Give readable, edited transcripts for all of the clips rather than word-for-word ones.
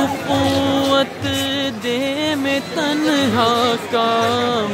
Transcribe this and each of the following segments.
قوت دے میں تنہا کام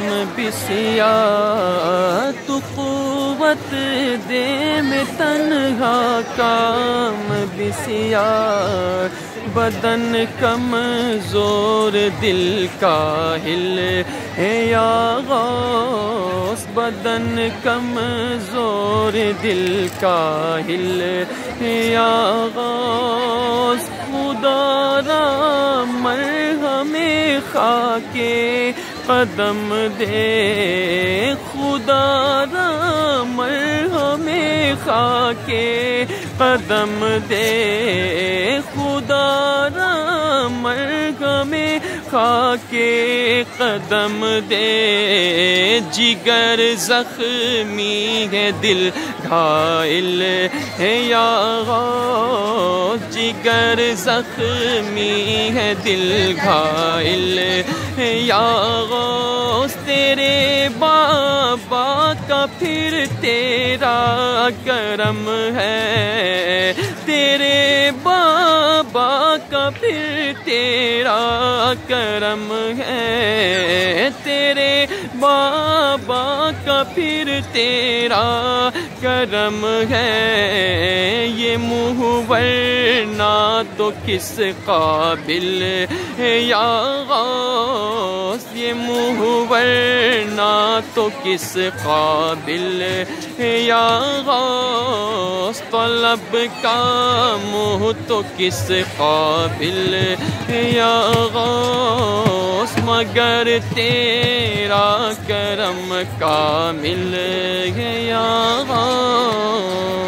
بسیار، تو قوت دے میں تنہا کام بسیار، بدن کمزور دل کاہل ہے یا غوث، بدن کمزور دل کاہل ہے یا غوث، خدا را مرہم خاک قدم دے، خدا را مرہم خاک قدم دے، خدا را مرہم خاک قدم دے، جگر زخمی ہے دل گھائل ہے یا غوث، جگر زخمی ہے دل گھائل ہے یا غوث، تیرے بابا کا پھر تیرا کرم ہے، تیرے بابا کا پھر تیرا کرم ہے، تیرے بابا کا پھر تیرا کرم ہے، یہ منہ ورنہ تو کس قابل ہے یا غوث، یہ منہ ورنہ تو کس قابل ہے یا غوث، طلب کا منہ تو کس قابل ہے یا غوث، مگر تیرا کرم کامل ہے یا غوث۔